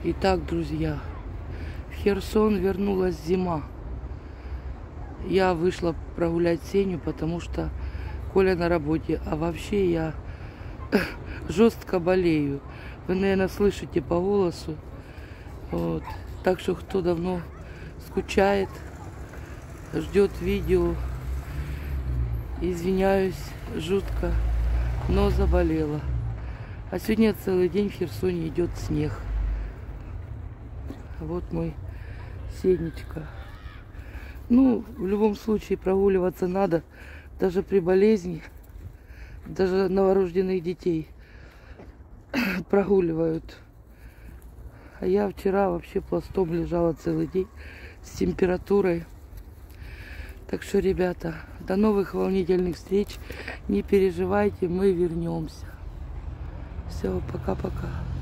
Итак, друзья, в Херсон вернулась зима. Я вышла прогулять Сеню, потому что Коля на работе. А вообще я жестко болею. Вы, наверное, слышите по голосу. Вот. Так что, кто давно скучает, ждет видео, извиняюсь жутко, но заболела. А сегодня целый день в Херсоне идет снег. Вот мой Сенечка. Ну, в любом случае прогуливаться надо, даже при болезни, даже новорожденных детей прогуливают. А я вчера вообще пластом лежала целый день с температурой. Так что, ребята, до новых волнительных встреч. Не переживайте, мы вернемся. Все, пока-пока.